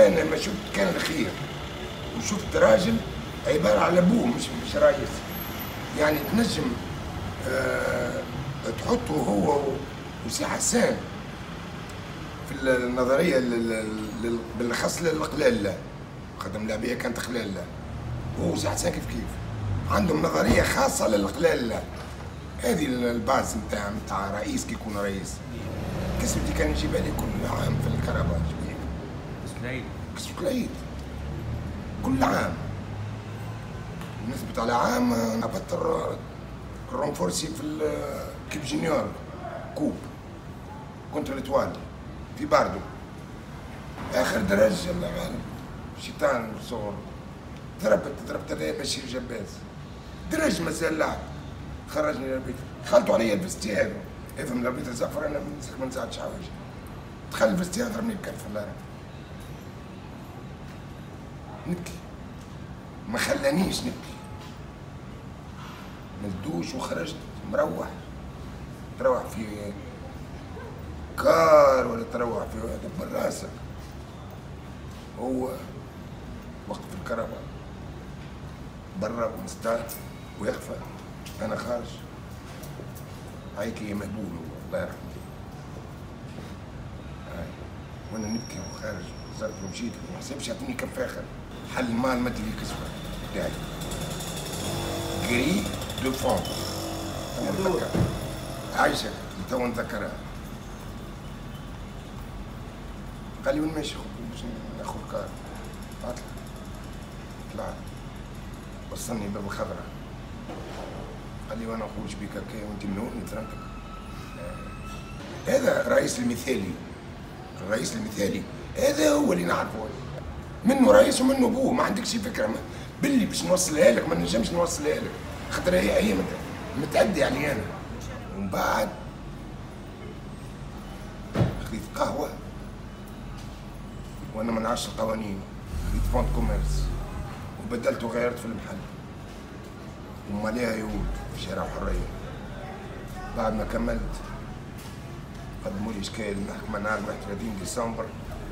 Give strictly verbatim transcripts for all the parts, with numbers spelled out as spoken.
انا ما شفت كان الخير، وشفت راجل عباره على ابوه مش مش رئيس. يعني تنجم آه تحطه هو وسي حسان في النظريه بالاخص للقلال، لا خدم العبيه كانت قلال، لا هو وسي حسان كيف كيف عندهم نظريه خاصه للقلال، لا هذه الباز نتاع نتاع رئيس كي يكون رئيس. كسوتي كان يجيبها لي كل عام في الكهرباء، كسوة العيد كسوة العيد كل عام. بالنسبة على عام نبت الرونفورسي في كيب جونيور كوب كنت الاتوال في باردو اخر درجة الله غالب شيطان صغر ضربت ضربت عليا بشير جباز درج مازال لعب خرجني للبيت دخلتوا عليا الفستيان افهم لبيت الزعفر انا ما نزعلش حوايج دخل الفستيان ضربني بكف الله نبكي ما خلانيش نبكي ملدوش وخرجت مروح تروح في كار ولا تروح في هذا من راسك. هو وقت الكهرباء برا مستعد ويخفى انا خارج هيك يا مهبول الله يرحمه وانا نبكي وخارج صرت ومشيت ما حسبش يعطيني كف اخر حل المال مد لي كسوه بتاعي جري دو فون تو نتذكر عايشه تو نتذكرها. قال لي وين ماشي باش ناخذ كار اطلع طلعت وصلني باب الخضراء قال لي وانا نخرج بك هكايا وانت منون نترنكب. هذا الرئيس المثالي، الرئيس المثالي هذا هو اللي نعرفه منه رئيس ومنه ابوه. ما عندكش فكره باللي باش نوصلها لك ما نجمش نوصلها لك خاطر هي هي متعدي علي انا. ومن بعد خذيت قهوه وانا ما نعرفش القوانين، خذيت فونت كوميرس وبدلت وغيرت في المحل وماليها يهود في شارع الحريه. بعد ما كملت قدموا لي اشكال المحكمه نهار واحد وثلاثين ديسمبر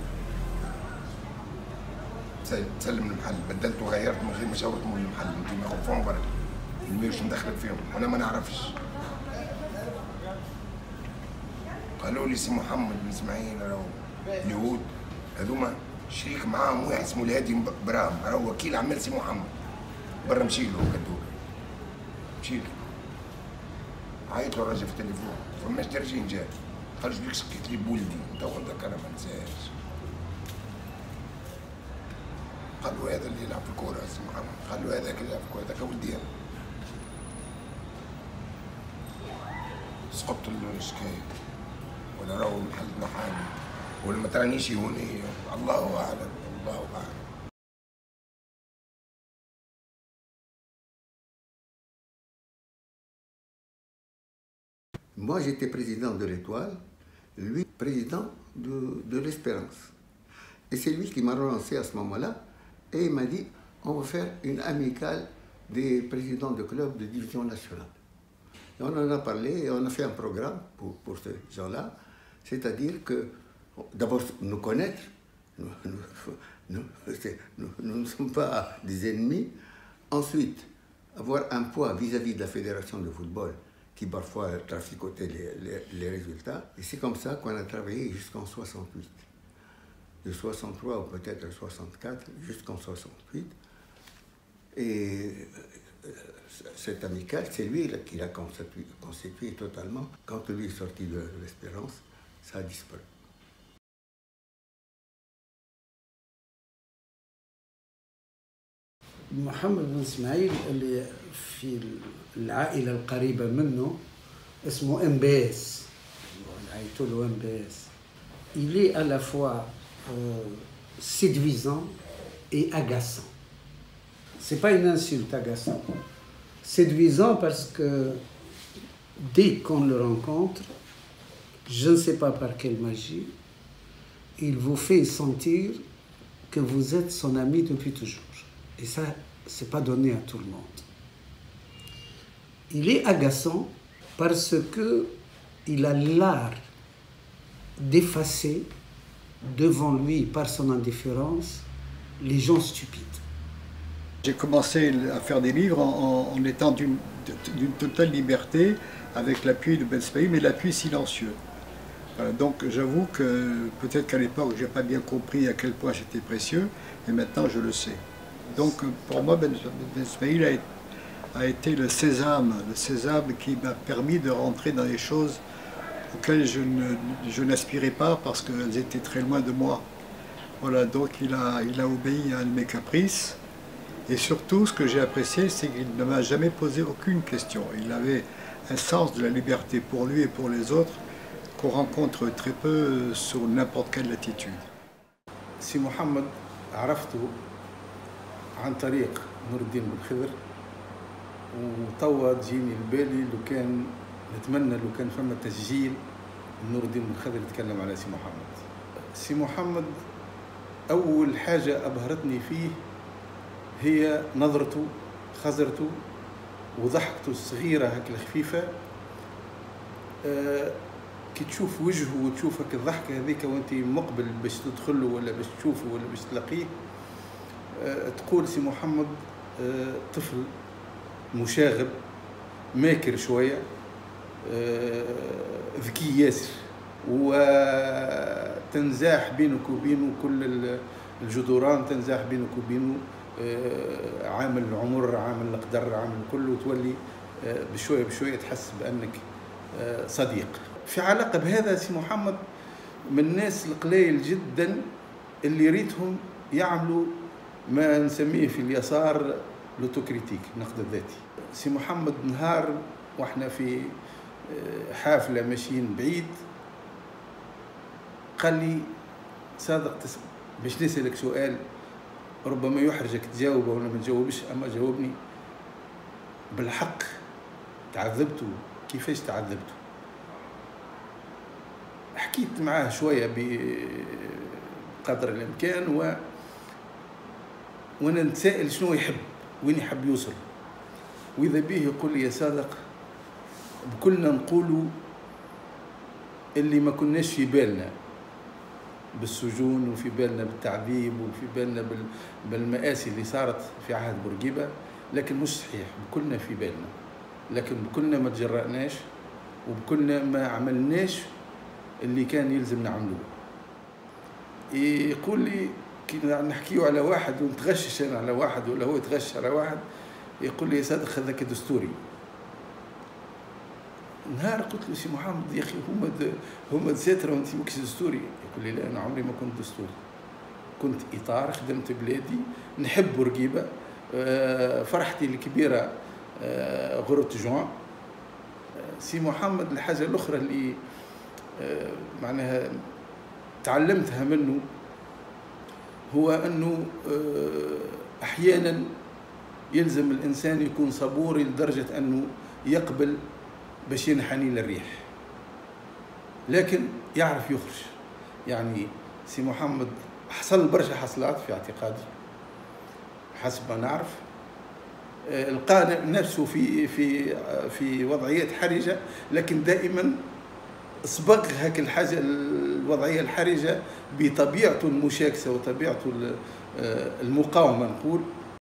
تسلم المحل. بدلت وغيرت من غير ما شاورت مول المحل انت ما خوفهم برك اللي مش مدخلك فيهم وانا ما نعرفش. قالوا لي سي محمد بن اسماعيل راهو اليهود هذوما شريك معاهم واحد اسمه الهادي برام راهو وكيل اعمال سي محمد برا. مشي له كدور مشي له عيط له الراجل في التليفون فماش درجين جا قال شبيك سكيت لي بولدي تو نذكرها ما نساهاش. قال له هذا اللي يلعب في الكورة سي محمد، قال له هذاك اللي يلعب في الكورة هذاك ولدي انا. سقطت الشكاية ولا راهو المحل محامي ولا ما ترانيش هوني الله اعلم الله اعلم. Moi, j'étais président de l'Étoile, lui, président de, de l'Espérance. Et c'est lui qui m'a relancé à ce moment-là et il m'a dit on va faire une amicale des présidents de clubs de division nationale. Et on en a parlé et on a fait un programme pour, pour ces gens-là, c'est-à-dire que d'abord nous connaître, nous, nous, nous, nous ne sommes pas des ennemis, ensuite avoir un poids vis-à-vis de la fédération de football qui parfois traficotait les, les, les résultats. Et c'est comme ça qu'on a travaillé jusqu'en soixante-huit. De soixante-trois ou peut-être soixante-quatre jusqu'en soixante-huit. Et cet amical, c'est lui là, qui l'a constitué, constitué totalement. Quand lui est sorti de l'Espérance, ça a disparu. محمد بن اسماعيل اللي في العائله القريبه منه اسمه ام بي اس عيطوا له ام بي اس. Il est à la fois euh, séduisant et agaçant. C'est pas une insulte, agaçant. Séduisant parce que dès qu'on le rencontre, je ne sais pas par quelle magie, il vous fait sentir que vous êtes son ami depuis toujours. Et ça, c'est pas donné à tout le monde. Il est agaçant parce que il a l'art d'effacer devant lui, par son indifférence, les gens stupides. J'ai commencé à faire des livres en, en étant d'une totale liberté, avec l'appui de Ben Ismaïl, mais l'appui silencieux. Voilà, donc j'avoue que peut-être qu'à l'époque, je n'ai pas bien compris à quel point j'étais précieux, et maintenant je le sais. Donc pour moi, Ben, Ben Ismaïl a, a été le sésame, le sésame qui m'a permis de rentrer dans les choses auxquelles je ne, je n'aspirais pas parce qu'elles étaient très loin de moi. Voilà, donc il a, il a obéi à un de mes caprices. Et surtout, ce que j'ai apprécié, c'est qu'il ne m'a jamais posé aucune question. Il avait un sens de la liberté pour lui et pour les autres qu'on rencontre très peu sur n'importe quelle latitude. سي محمد عرفته عن طريق نور الدين بن خضر، وتوا تجيني البالي لو كان نتمنى لو كان فما تسجيل نور الدين بن خضر يتكلم على سي محمد. سي محمد أول حاجة أبهرتني فيه هي نظرته، خزرته وضحكته الصغيرة هك الخفيفة. أه كي تشوف وجهه وتشوف هك الضحكة هذيك وانت مقبل باش تدخله ولا باش تشوفه ولا باش تلاقيه، أه تقول سي محمد أه طفل مشاغب ماكر شوية، أه ذكي ياسر، وتنزاح بينك وبينه كل الجدران، تنزاح بينك وبينه عامل العمر، عامل القدر، عامل كله، وتولي بشويه بشويه تحس بانك صديق. في علاقه بهذا سي محمد من الناس القليل جدا اللي ريتهم يعملوا ما نسميه في اليسار لوتوكريتيك، النقد الذاتي. سي محمد نهار واحنا في حافله ماشيين بعيد قال لي صادق باش نسالك سؤال ربما يحرجك تجاوبه ولا ما تجاوبش، اما جاوبني بالحق. تعذبتوا؟ كيفاش تعذبتوا؟ حكيت معاه شويه بقدر الامكان و وانا نتسائل شنو يحب، وين يحب يوصل. واذا به يقول لي يا صادق بكلنا نقولوا اللي ما كناش في بالنا بالسجون، وفي بالنا بالتعذيب، وفي بالنا بالمآسي اللي صارت في عهد بورقيبة، لكن مش صحيح. بكلنا في بالنا، لكن بكلنا ما تجرأناش، وبكلنا ما عملناش اللي كان يلزم نعملوه. يقول لي كي نحكيو على واحد ونتغشش انا على واحد ولا هو يتغش على واحد، يقول لي يا صادق هذاك دستوري. نهار قلت له سي محمد يا اخي هما هما دساتره وانت ماكش دستوري. يقول لي لا انا عمري ما كنت دستوري، كنت اطار، خدمت بلادي، نحب بورقيبه، فرحتي الكبيره غرة جوان. سي محمد الحاجه الاخرى اللي معناها تعلمتها منه هو انه احيانا يلزم الانسان يكون صبوري لدرجه انه يقبل باش ينحني للريح، لكن يعرف يخرج. يعني سي محمد حصل برشا حصلات في اعتقادي حسب ما نعرف، لقى نفسه في في في وضعيات حرجه، لكن دائما صبغ هاك الحاجه الوضعيه الحرجه بطبيعته المشاكسه وطبيعته المقاومه نقول.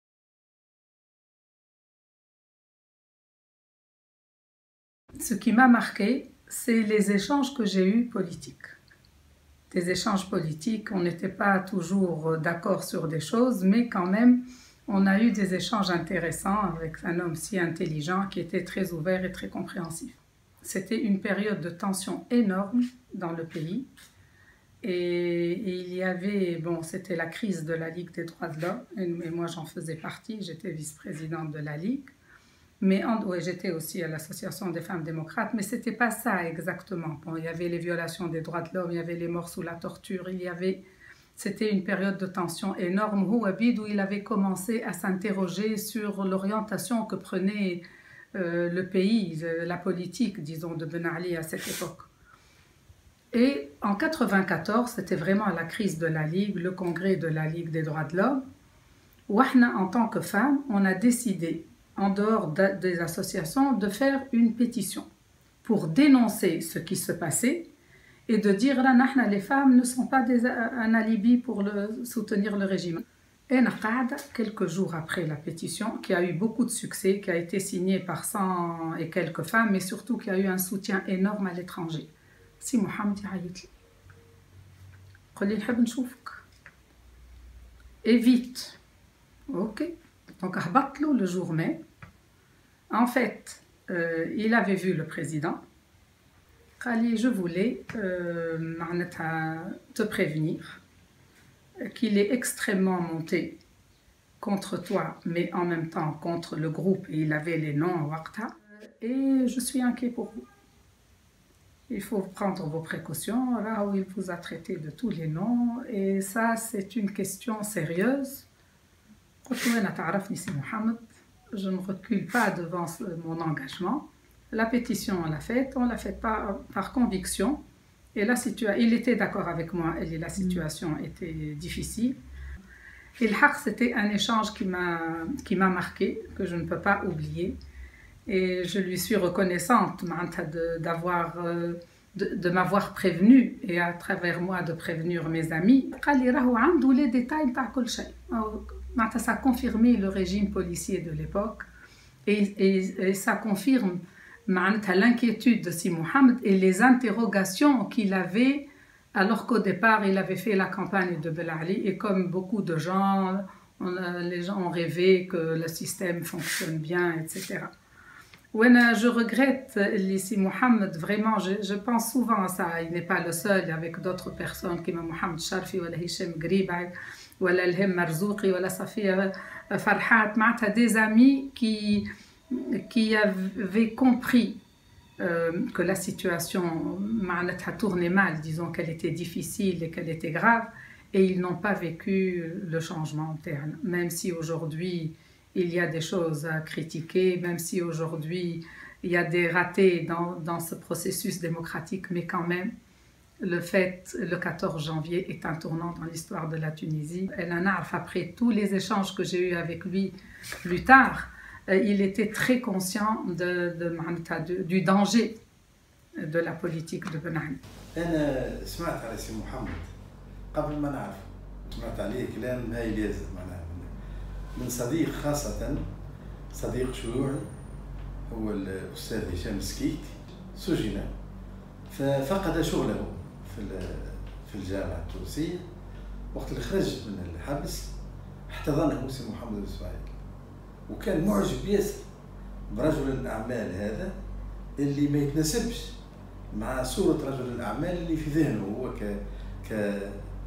Ce qui m'a marqué, c'est les échanges que j'ai eus politiques. Des échanges politiques, on n'était pas toujours d'accord sur des choses, mais quand même, on a eu des échanges intéressants avec un homme si intelligent qui était très ouvert et très compréhensif. C'était une période de tension énorme dans le pays. Et, et il y avait, bon, c'était la crise de la Ligue des droits de l'homme, et, et moi j'en faisais partie, j'étais vice-présidente de la Ligue. Mais en, ouais, j'étais aussi à l'association des femmes démocrates, mais c'était pas ça exactement. Bon, il y avait les violations des droits de l'homme, il y avait les morts sous la torture, il y avait, c'était une période de tension énorme où Abid, où il avait commencé à s'interroger sur l'orientation que prenait euh, le pays, la politique, disons, de Ben Ali à cette époque. Et en quatre-vingt-quatorze, c'était vraiment la crise de la Ligue, le congrès de la Ligue des droits de l'homme, où en tant que femmes, on a décidé en dehors des associations, de faire une pétition pour dénoncer ce qui se passait et de dire là, nahna, les femmes ne sont pas des, un alibi pour le, soutenir le régime. Et Naqad, quelques jours après la pétition, qui a eu beaucoup de succès, qui a été signée par cent et quelques femmes, mais surtout qui a eu un soutien énorme à l'étranger. Si Mohamed يعيط لي قال لي نحب نشوفك. Et vite. Ok. Donc هبط له le jour même. En fait, euh, il avait vu le président. قال لي je voulais euh, معناتها te prévenir qu'il est extrêmement monté contre toi, mais en même temps contre le groupe, et il avait les noms Waqta, et je suis inquiet pour vous. Il faut prendre vos précautions, là où il vous a traité de tous les noms, et ça c'est une question sérieuse. Je ne recule pas devant mon engagement. La pétition, on l'a faite, on l'a faite par, par conviction. Et la situa- il était d'accord avec moi, et la situation était difficile. Et le haq, c'était un échange qui m'a, qui m'a marqué, que je ne peux pas oublier. Et je lui suis reconnaissante de, d'avoir, de, de m'avoir prévenue, et à travers moi de prévenir mes amis. Les détails, ça a confirmé le régime policier de l'époque, et, et, et ça confirme l'inquiétude de Si Mohamed et les interrogations qu'il avait alors qu'au départ il avait fait la campagne de Ben Ali, et comme beaucoup de gens, on a, les gens ont rêvé que le système fonctionne bien, et cetera. Je regrette Si Mohamed, vraiment, je, je pense souvent à ça. Il n'est pas le seul, avec d'autres personnes comme Mohamed Sharfi ou Hichem Gribay ou Alhem Marzouqi ou Safia Farhat, des amis qui qui avaient compris euh, que la situation a tourné mal, disons qu'elle était difficile et qu'elle était grave, et ils n'ont pas vécu le changement interne. Même si aujourd'hui il y a des choses à critiquer, même si aujourd'hui il y a des ratés dans, dans ce processus démocratique, mais quand même, le fait, le quatorze janvier est un tournant dans l'histoire de la Tunisie. El Anarf, après tous les échanges que j'ai eus avec lui plus tard, il était très conscient de, de, de, du danger de la politique de Ben Ali. أنا سمعت على سي محمد قبل ما نعرف، سمعت عليه كلام هاي لازم معناها من صديق، خاصة صديق شيوعي هو الأستاذ هشام سكيك، سجن ففقد شغله في في الجامعة التونسية. وقت اللي خرج من الحبس احتضنه سي محمد الإسماعيلي، وكان معجب ياسر برجل الأعمال هذا اللي ما يتناسبش مع صورة رجل الأعمال اللي في ذهنه هو ك ك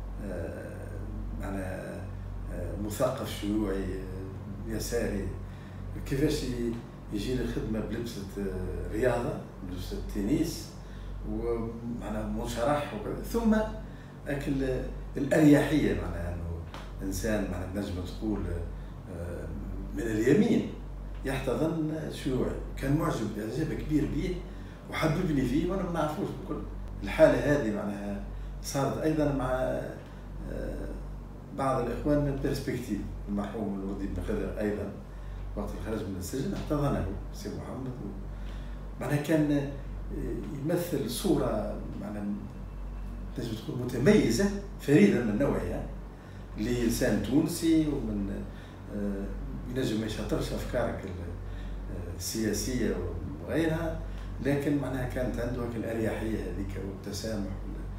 معناها مثقف شيوعي يساري. كيفاش يجي للخدمة بلبسة رياضة، بلبسة تنس، ومعناها منشرح، ثم أكل الأريحية، معناها أنه إنسان معناها نجم تقول من اليمين يحتضن شيوعي. كان معجب إعجاب كبير به وحببني فيه وأنا ما نعرفوش بكل. الحالة هذه معناها صارت أيضا مع بعض الإخوان من بيرسبكتيف، المرحوم الوردي بن خضر أيضا وقت الخرج من السجن احتضنه سي محمد، معناها كان يمثل صورة معناها تنجم تكون متميزة فريدة من نوعها لإنسان تونسي، ومن ينجم ما يشاطرش أفكارك السياسية وغيرها، لكن معناها كانت عنده الأريحية هذيك والتسامح،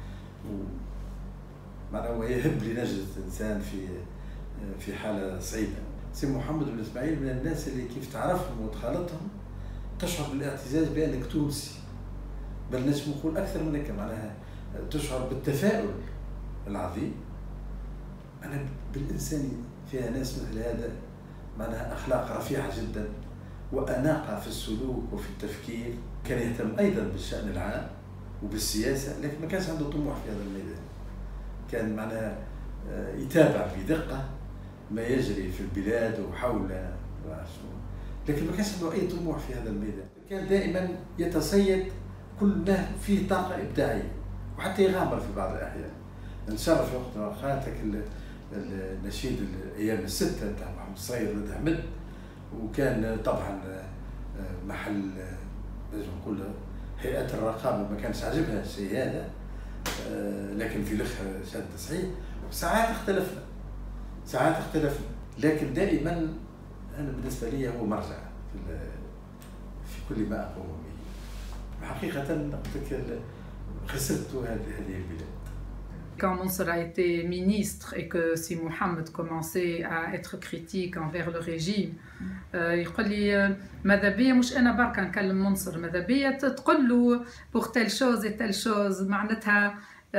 معناها ويهب لنجدة إنسان في في حالة صعيبة. سي محمد بن إسماعيل من الناس اللي كيف تعرفهم وتخالطهم تشعر بالاعتزاز بأنك تونسي، بل نجم نقول أكثر منك، معناها تشعر بالتفاؤل العظيم. أنا بالإنسان فيها ناس مثل هذا معناها أخلاق رفيعة جدا وأناقة في السلوك وفي التفكير. كان يهتم أيضا بالشأن العام وبالسياسة، لكن ما كانش عنده طموح في هذا الميدان. كان معناها يتابع بدقة ما يجري في البلاد وحول، لكن ما كانش عنده أي طموح في هذا الميدان. كان دائما يتصيد كل ما فيه طاقة إبداعية، وحتى يغامر في بعض الأحيان. نشرف وقت خاتك النشيد الأيام الستة نتاع محمد الصغير ولد أحمد، وكان طبعا محل لازم نقول هيئة الرقابة ما كانش عاجبها الشيء هذا، لكن في الاخر شاد صحيح. ساعات اختلفنا ساعات اختلفنا لكن دائما انا بالنسبه لي هو مرجع في في كل ما اقوم به. حقيقه قلت لك خسرت هذه البلاد. Quand Mansour a été ministre et que si Mohamed commençait à être critique envers le régime, يقول لي ماذا بيا مش أنا بركة نكلم منصر، ماذا بيا تقول له pour telle chose et telle chose معناتها.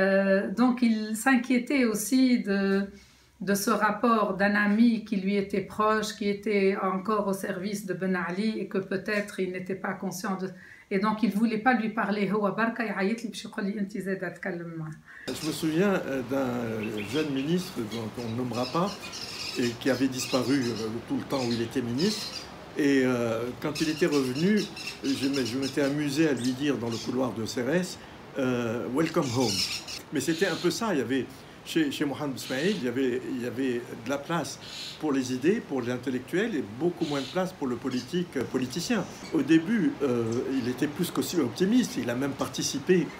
Donc il s'inquiétait aussi de de ce rapport d'un ami qui lui était proche, qui était encore au service de Ben Ali et que peut-être il n'était pas conscient de. Et donc il ne voulait pas lui parler. هو بركة يعيط لي باش يقول لي أنت زادة تكلم معه. Je me souviens d'un jeune ministre qu'on ne nommera pas et qui avait disparu tout le temps où il était ministre. Et euh, quand il était revenu, je m'étais amusé à lui dire dans le couloir de Cérès euh, « Welcome home ». Mais c'était un peu ça. Il y avait, chez, chez Mohamed Ismail, il y, avait, il y avait de la place pour les idées, pour l'intellectuel et beaucoup moins de place pour le politique politicien. Au début, euh, il était plus qu'aussi optimiste. Il a même participé euh,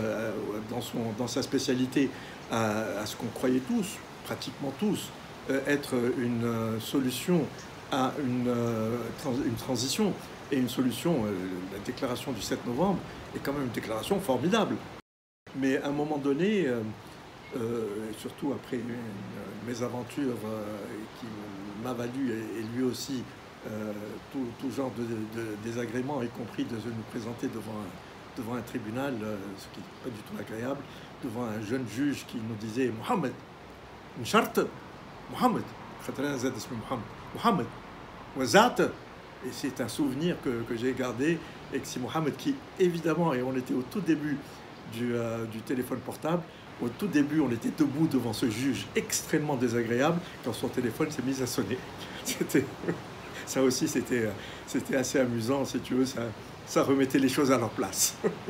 dans, son, dans sa spécialité à, à ce qu'on croyait tous, pratiquement tous, euh, être une euh, solution à une, euh, trans une transition et une solution. Euh, la déclaration du sept novembre est quand même une déclaration formidable. Mais à un moment donné, euh, euh, surtout après une, une mésaventure euh, qui m'a valu, et, et lui aussi, euh, tout, tout genre de, de désagréments, y compris de nous présenter devant un, devant un tribunal, euh, ce qui n'est pas du tout agréable, devant un jeune juge qui nous disait « Mohamed, une charte, Mohamed, Mohamed, Mohamed, Wazat ». Et c'est un souvenir que, que j'ai gardé, et que c'est Mohamed qui, évidemment, et on était au tout début du, euh, du téléphone portable, au tout début, on était debout devant ce juge extrêmement désagréable quand son téléphone s'est mis à sonner. C'était, ça aussi, c'était, c'était assez amusant, si tu veux, ça, ça remettait les choses à leur place.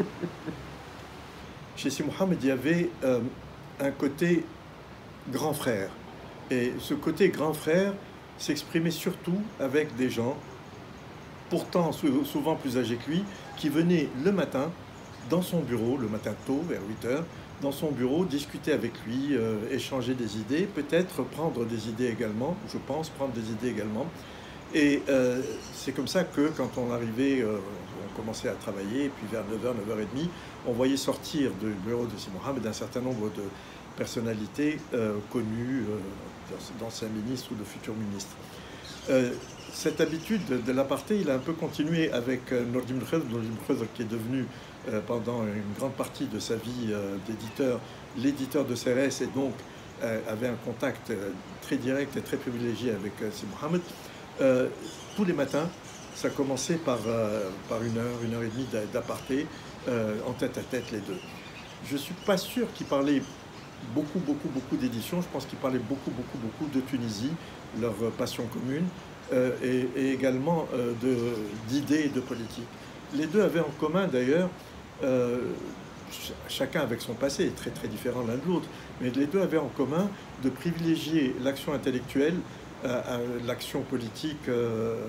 Chez Si Mohamed, il y avait euh, un côté grand frère. Et ce côté grand frère s'exprimait surtout avec des gens, pourtant souvent plus âgés que lui, qui venaient le matin dans son bureau, le matin tôt, vers huit heures, dans son bureau, discuter avec lui, euh, échanger des idées, peut-être prendre des idées également, je pense, prendre des idées également. Et euh, c'est comme ça que quand on arrivait, euh, on commençait à travailler, et puis vers neuf heures, neuf heures trente, on voyait sortir du bureau de Si Mohamed un certain nombre de personnalités euh, connues, euh, d'anciens ministres ou de futurs ministres. Euh, cette habitude de l'apartheid, il a un peu continué avec euh, Nordin Khedr, Nordin Khedr qui est devenu euh, pendant une grande partie de sa vie euh, d'éditeur, l'éditeur de Cérès, et donc euh, avait un contact euh, très direct et très privilégié avec euh, Si Mohamed. Euh, tous les matins, ça commençait par, euh, par une heure, une heure et demie d'apartheid, euh, en tête à tête les deux. Je ne suis pas sûr qu'il parlait beaucoup, beaucoup, beaucoup d'éditions. Je pense qu'il parlait beaucoup, beaucoup, beaucoup de Tunisie, leur passion commune, euh, et, et également euh, d'idées et de politique. Les deux avaient en commun d'ailleurs, euh, ch chacun avec son passé, très très différent l'un de l'autre, mais les deux avaient en commun de privilégier l'action intellectuelle à, à l'action politique euh,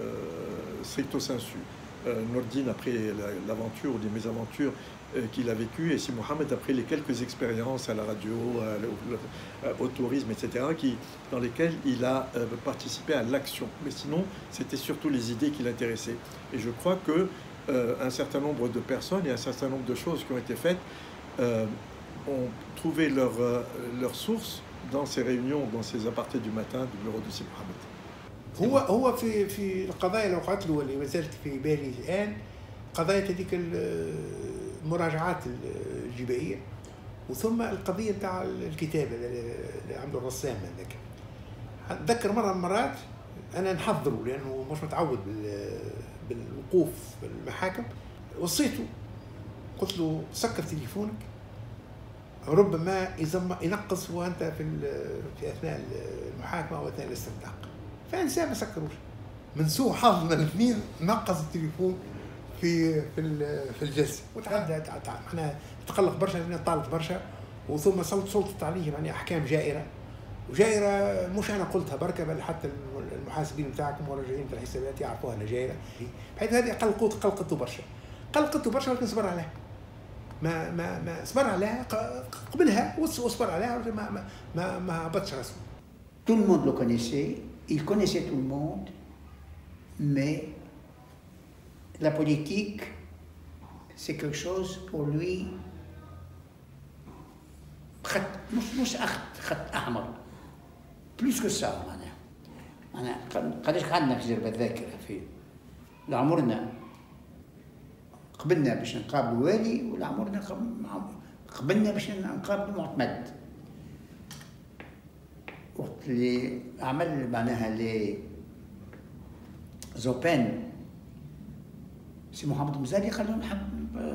stricto sensu. Euh, Nordin, après l'aventure ou les mésaventures euh, qu'il a vécues, et Si Mohamed, après les quelques expériences à la radio, à, à, au tourisme, et cetera, qui, dans lesquelles il a euh, participé à l'action. Mais sinon, c'était surtout les idées qui l'intéressaient. Et je crois que euh, un certain nombre de personnes et un certain nombre de choses qui ont été faites euh, ont trouvé leur, euh, leur source dans ces réunions, dans ces apartés du matin du bureau de Si Mohamed. هو هو في في القضايا اللي وقعت له اللي ما زالت في بالي الان قضايا هذيك المراجعات الجبائيه وثم القضيه نتاع الكتابه اللي عملوا الرسام هذاك. اتذكر مره من المرات انا نحضره لانه مش متعود بالوقوف في المحاكم، وصيته قلت له سكر تليفونك ربما ينقص وانت في في اثناء المحاكمه او اثناء الاستنطاق. فانسان ما سكروش. من سوء حظنا الاثنين نقص التليفون في في في الجلسه وتعدى احنا تقلق برشا لان طالت برشا وثم سلطت عليه يعني احكام جائره وجائره مش انا قلتها بركه بل حتى المحاسبين بتاعكم والراجعين في الحسابات يعرفوها انها جائره بحيث هذه قلقته قلقته برشا قلقته برشا ولكن صبر عليها ما ما ما صبر عليها قبلها وصبر عليها ما ما ما ما هبطش راسه. Tout le monde le connaissait, il connaissait tout le monde, mais la politique, c'est quelque chose pour lui خط مش مش أخت خط أحمر بلوس كو سا. معناها معناها قداش قعدنا في جرب الذاكرة في لعمرنا قبلنا باش نقابلوا والي ولا عمرنا قبلنا باش نقابلوا معتمد. وقت اللي عمل معناها لي زوبان سي محمد المزاري قال له نحب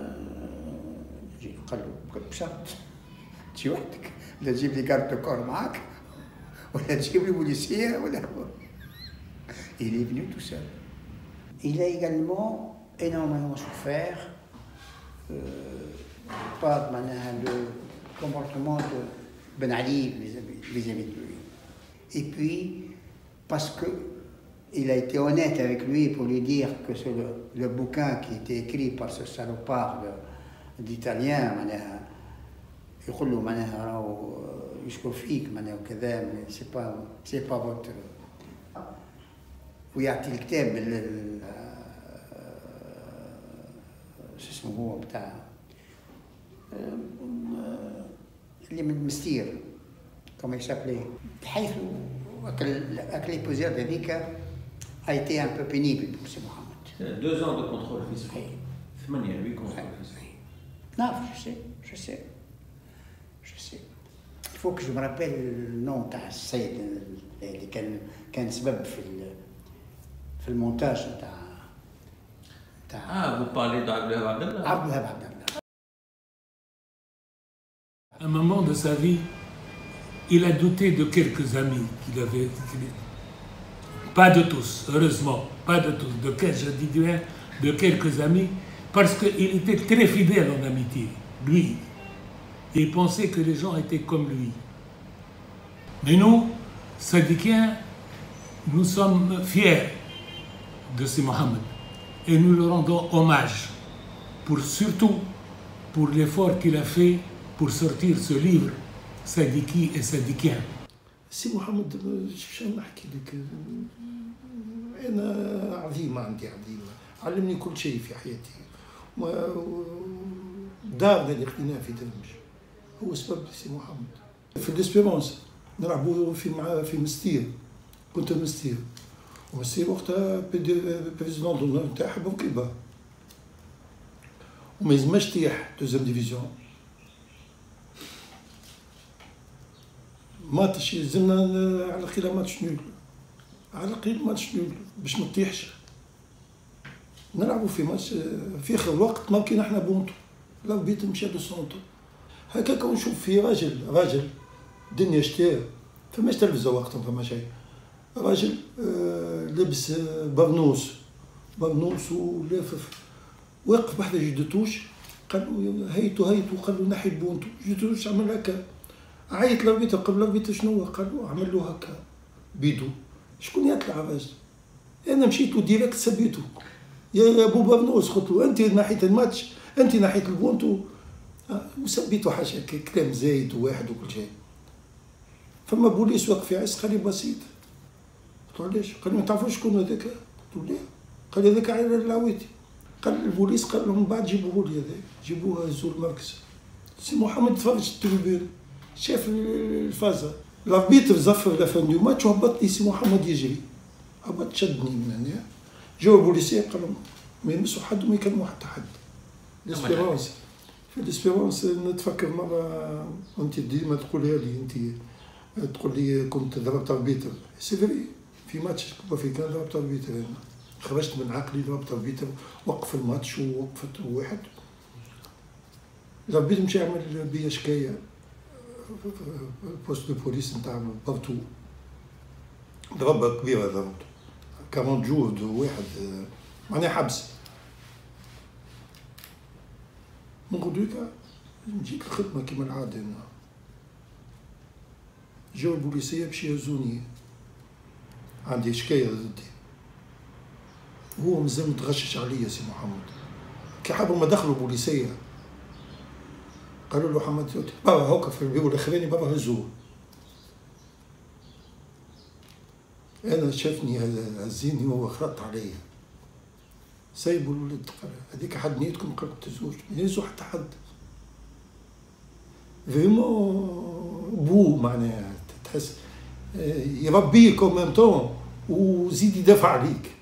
قال له بشرط تجي وحدك، ولا تجيب لي كارت كور معاك ولا تجيب لي بوليسيه ولا. Il est venu tout seul. Il a également énormément souffert euh, par le comportement de Ben Ali vis-à-vis de lui. Et puis, parce qu'il a été honnête avec lui pour lui dire que c'est le, le bouquin qui était écrit par ce salopard d'italien, يقول له معناها راهو يشكر فيك معناها وكذا سي با سي با فوتر، ويعطي الكتاب شو اسمه هو بتاع اللي من مستير كما يسابلي، بحيث اكل ليبوزير هذيك a été un peu pénible pour M. Mohamed. Deux ans de contrôle fiscal. ثمانية huit contrôle fiscal. Non, je sais, je sais. Je sais. Il faut que je me rappelle le nom تاع السيد اللي كان كان سبب في في المونتاج تاع تاع Ah, vous parlez d'Abdelwahab Abdallah. Abdelwahab Abdallah. À un moment de sa vie, il a douté de quelques amis qu'il avait. Pas de tous, heureusement, pas de tous. De quel, je dis bien, de quelques amis, parce qu'il était très fidèle en amitié, lui. Et il pensait que les gens étaient comme lui. Mais nous, Sadikiens, nous sommes fiers de ce Mohamed et nous le rendons hommage, pour, surtout pour l'effort qu'il a fait pour sortir ce livre, Sadiki et Sadikien. سي محمد شو نحكي لك، انا عظيمه عندي عظيمه، علمني كل شيء في حياتي. دارنا اللي خليناه في درمش هو سبب سي محمد. في الاسبيرونس نلعبوا في مع في مستير، كنت مستير ومستير وقتها بريزيدون دونور نتاعها بوكيبا، وما يلزمش تيح دوزيام ديفيزيون. ماتش يلزمنا على الأقل ماتش نول، على الأقل ماتش نول باش ما تطيحش. نلعبوا في ماتش في آخر الوقت ما كاين احنا بونتو، لا بيت مشى دو سونتو هكاك ونشوف في راجل راجل دنيا شتاء فماش تلفزة وقتها فما شيء، راجل آه لبس آه برنوس برنوس ولافف واقف بحذا جدتوش، قال له هيتو هيتو، قال له نحي بونتو، جدتوش عمل هكا، عيط لربيته قبل لربيته شنو قال له عمل له هكا بيدو. شكون يطلع الراجل؟ انا مشيت ديريكت سبيته، يا ابو برنوس قلت له انت ناحيه الماتش، انت ناحيه البونتو، وسبيته حاجه كلام زايد وواحد وكل شيء. فما بوليس واقف في عز قال لي بسيط، قلت له علاش؟ قال لي ما تعرفوش شكون هذاك؟ قلت له لا، قال لي هذاك على العويتي. قال البوليس قال لهم من بعد جيبوه لي هذاك، جيبوه هزوه المركز. سي محمد تفرج التلفزيون شاف الفازه، الاربيتر زفر لافان دو ماتش وهبط لي سي محمد يجري، هبط شدني من هنا، جاو البوليسيه قال لهم ما يلمسوا حد وما يكلموا حتى حد. ليسبيرونس في ليسبيرونس نتفكر مره انت ديما تقولها لي، انت تقول لي كنت ضربت اربيتر، سي فري في ماتش كان ضربت اربيتر، انا خرجت من عقلي ضربت اربيتر، وقف الماتش ووقفت واحد، الاربيتر مشى يعمل بيا شكايه بوست دو بوليس نتاع بارتو، ضربة كبيرة ضربته أربعين جور دو واحد معناها حبس. من غدوكا نجيك الخدمة كيما العادة، أنا جاو البوليسية باش يهزوني، عندي شكاية ضدي، وهو مازال متغشش عليا سي محمد. كي حبوا ما دخلوا البوليسية قالوا له حمد زوتي بابا هوكا في البيو الاخراني بابا هزوه. انا شافني هزيني وهو خرط عليا سايبوا الولد هذيك حد نيتكم قلت تزوج ما يهزوا حتى حد فريمون بو معناها تحس يربيك او ميم طون وزيد يدافع عليك.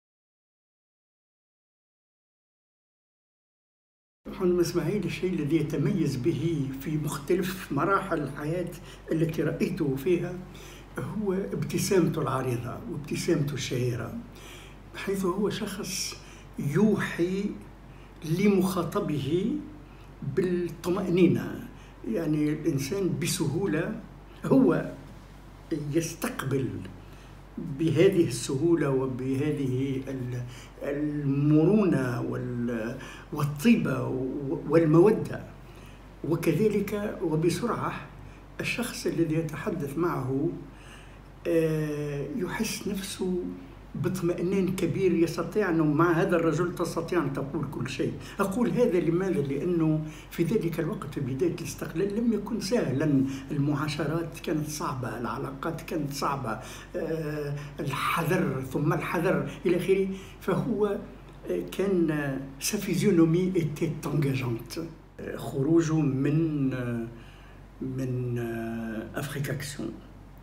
محمد إسماعيل الشيء الذي يتميز به في مختلف مراحل الحياة التي رأيته فيها هو ابتسامته العريضة وابتسامته الشهيرة، بحيث هو شخص يوحي لمخاطبه بالطمأنينة. يعني الإنسان بسهولة هو يستقبل بهذه السهولة وبهذه المرونة والطيبة والمودة، وكذلك وبسرعة الشخص الذي يتحدث معه يحس نفسه باطمئنان كبير، يستطيع أنه مع هذا الرجل تستطيع أن تقول كل شيء. أقول هذا لماذا؟ لأنه في ذلك الوقت في بداية الاستقلال لم يكن سهلا، المعاشرات كانت صعبة، العلاقات كانت صعبة، الحذر ثم الحذر إلى آخره، فهو كان sa physionomie était engageante. خروجه من من أفريكا أكسيون،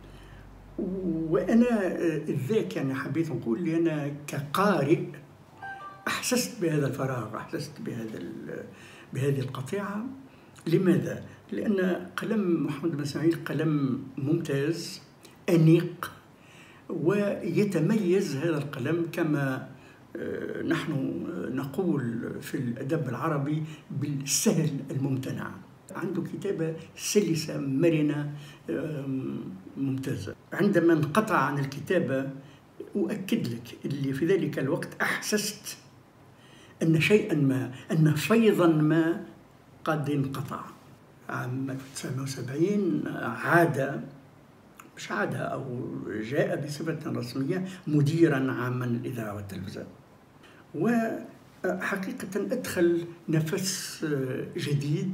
وأنا ذاك يعني حبيت نقول لي أنا كقارئ أحسست بهذا الفراغ، أحسست بهذا بهذه القطيعة. لماذا؟ لأن قلم محمد إسماعيل قلم ممتاز أنيق، ويتميز هذا القلم كما نحن نقول في الأدب العربي بالسهل الممتنع. عنده كتابة سلسة مرنة ممتازة. عندما انقطع عن الكتابة أؤكد لك اللي في ذلك الوقت أحسست أن شيئا ما، أن فيضا ما قد انقطع. عام ألف وتسعمائة وسبعين عاد مش عاد أو جاء بصفة رسمية مديرا عاما للإذاعة والتلفزيون، وحقيقة أدخل نفس جديد،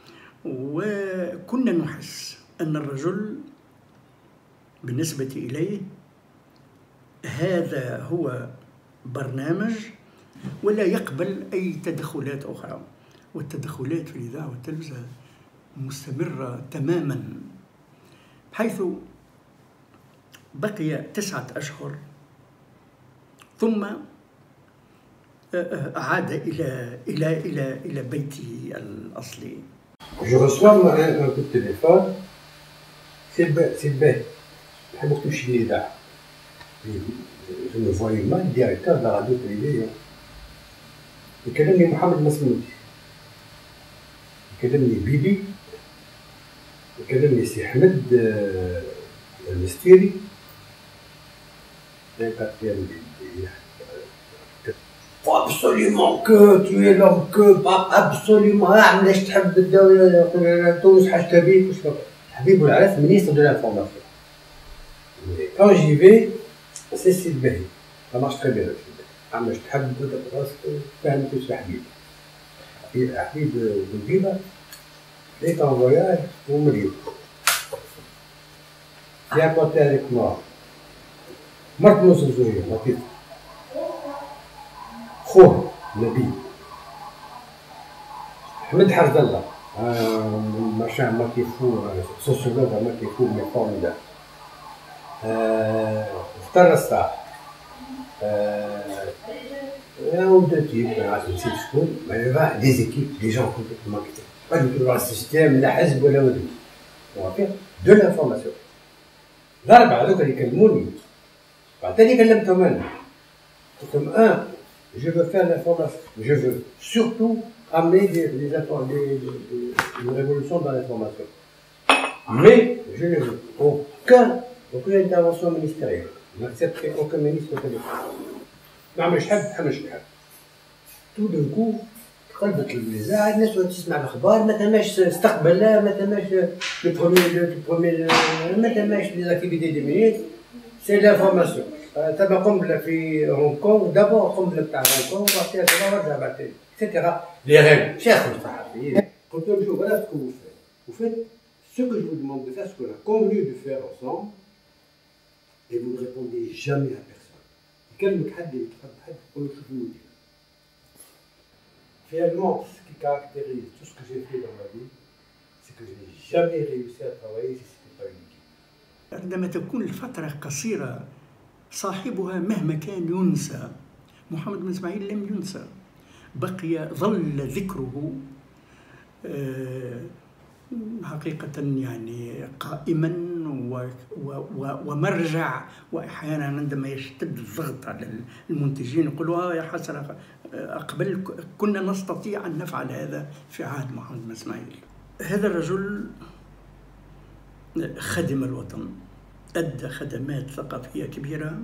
وكنا نحس أن الرجل بالنسبة إليه هذا هو برنامج ولا يقبل أي تدخلات أخرى، والتدخلات في الإذاعة والتلفزيون مستمرة تماما، حيث بقي تسعة أشهر ثم عاد إلى إلى إلى إلى بيته الأصلي. Je reçois un coup de téléphone, c'est Bahi, نحبك تمشي للإذاعة. Je me voyais mal, directeur de la radio-télévision. يكلمني محمد مسمودي، يكلمني بيبي، يكلمني سي حمد المستيري. Faut absolument que tu es l'homme que absolument علاش تحب الدولة تونس حاجتها بيك وش حبيب العرف ministre de l'information. Mais quand j'y vais, c'est Sidi Bahi. Ça marche très bien. علاش تحب راسك فهمت وش حبيب. حبيب بوجيبة est en voyage au Mali. Viens côté avec moi. مرت موسى زوجية لطيفة. خوه نبيل. حمد حرز الله. machin Makifou, sociologue à Makifou, mais formidable. Ftar Rasta. Un ou deux types, mais il y a des équipes, des gens complètement quittés. Pas du tout dans le système, la حزب ولا ودي. On va faire de l'information. الأربعة هذوك اللي يكلموني. بعد ذلك كلمتهم أنا. قلت لهم un, je veux faire l'information. Je veux surtout amener des, des, des, des, une révolution dans l'information. Mais je ne veux aucun, aucune intervention ministérielle. Je n'accepterai aucun ministre au téléphone. ما مش حب مش حب. Tout d'un coup, قلبت الإذاعة الناس تسمع الأخبار ما تماش استقبل لا ما تماش le premier le premier ما تماش les activités des ministres c'est l'information. تبع قنبلة في هونغ كونغ دابور قنبلة بتاع هونغ كونغ وبعدين تبع رجع بعدين et cetera. Les règles. شيخ الصحفيين قلت لهم شوف voilà ce que vous faites. Vous faites ce que je vous demande de faire, ce qu'on a convenu de faire ensemble, et vous ne répondez jamais à personne. يكلمك حد يتحد حد تقول له شوف ندير. Finalement, ce qui caractérise tout ce que j'ai fait dans ma vie, c'est que je n'ai jamais réussi à travailler si ce n'était pas une équipe. عندما تكون الفترة قصيرة صاحبها مهما كان ينسى. محمد بن إسماعيل لم ينسى، بقي ظل ذكره حقيقة يعني قائما ومرجع. وأحيانا عندما يشتد الضغط على المنتجين يقولوا يا حسرة أقبل كنا نستطيع أن نفعل هذا في عهد محمد بن إسماعيل. هذا الرجل خدم الوطن، أدى خدمات ثقافية كبيرة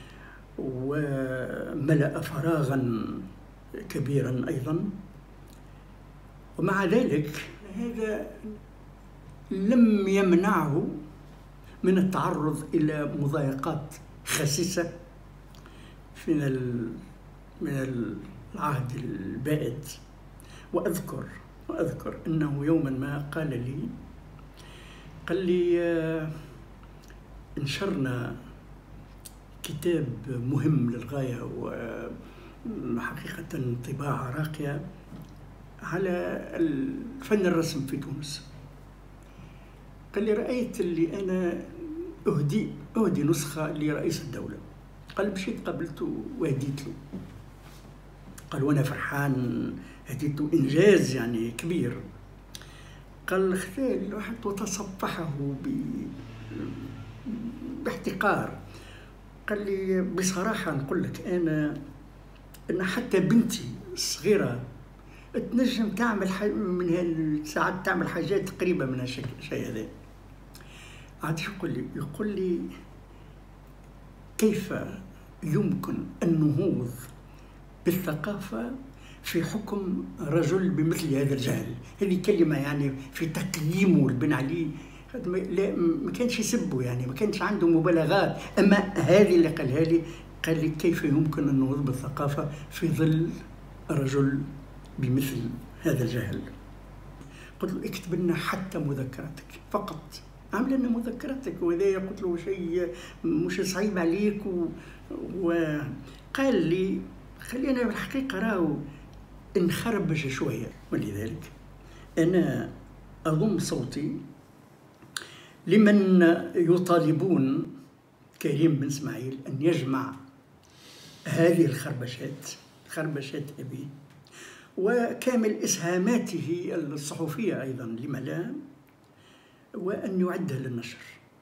وملأ فراغا كبيرا أيضا، ومع ذلك هذا لم يمنعه من التعرض إلى مضايقات خسيسة من من العهد البائد. وأذكر وأذكر أنه يوما ما قال لي قال لي انشرنا كتاب مهم للغاية وحقيقة طباعة راقية على الفن الرسم في تونس. قال لي رأيت اللي أنا أهدي أهدي نسخة لرئيس الدولة. قال مشيت قابلته وهديت له. قال وأنا فرحان هديته إنجاز يعني كبير. قال خذا الواحد وتصفحه باحتقار. قال لي بصراحة نقول لك أنا أن حتى بنتي الصغيرة تنجم تعمل من ساعات تعمل حاجات قريبة من الشيء هذا. عاد يقول لي يقول لي كيف يمكن النهوض بالثقافة في حكم رجل بمثل هذا الجهل. هذه كلمة يعني في تقييمه لبن علي لا ما كانش يسبه، يعني ما كانش عنده مبالغات، اما هذه اللي قالها لي قال لي كيف يمكن النهوض بالثقافة في ظل رجل بمثل هذا الجهل. قلت له اكتب لنا حتى مذكراتك فقط، اعمل لنا مذكراتك، وهذا قلت له شيء مش صعيب عليك و... وقال لي خلينا بالحقيقة راهو نخربش شوية. ولذلك أنا أضم صوتي لمن يطالبون كريم بن إسماعيل أن يجمع هذه الخربشات خربشات أبيه وكامل إسهاماته الصحفية أيضا لما لا، وأن يعدها للنشر.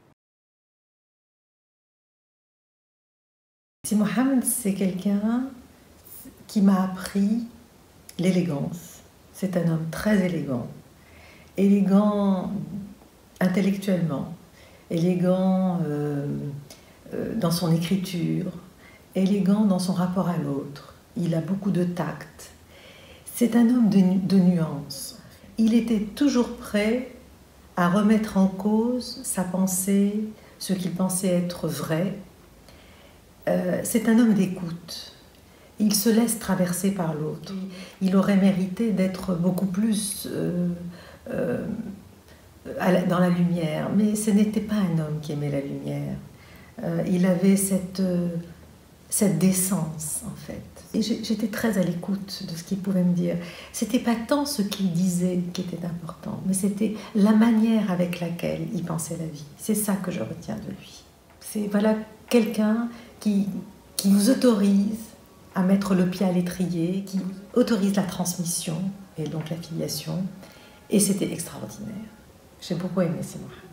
Si Mohamed, c'est quelqu'un qui m'a appris l'élégance. C'est un homme très élégant, élégant intellectuellement, élégant euh, euh, dans son écriture, élégant dans son rapport à l'autre. Il a beaucoup de tact. C'est un homme de, de nuances. Il était toujours prêt à remettre en cause sa pensée, ce qu'il pensait être vrai. Euh, c'est un homme d'écoute. Il se laisse traverser par l'autre. Il aurait mérité d'être beaucoup plus euh, euh, la, dans la lumière, mais ce n'était pas un homme qui aimait la lumière. Euh, il avait cette, euh, cette décence, en fait. Et j'étais très à l'écoute de ce qu'il pouvait me dire. C'était pas tant ce qu'il disait qui était important, mais c'était la manière avec laquelle il pensait la vie. C'est ça que je retiens de lui. C'est voilà quelqu'un qui, qui nous autorise à mettre le pied à l'étrier, qui autorise la transmission et donc la filiation. Et c'était extraordinaire. J'ai beaucoup aimé ces mots.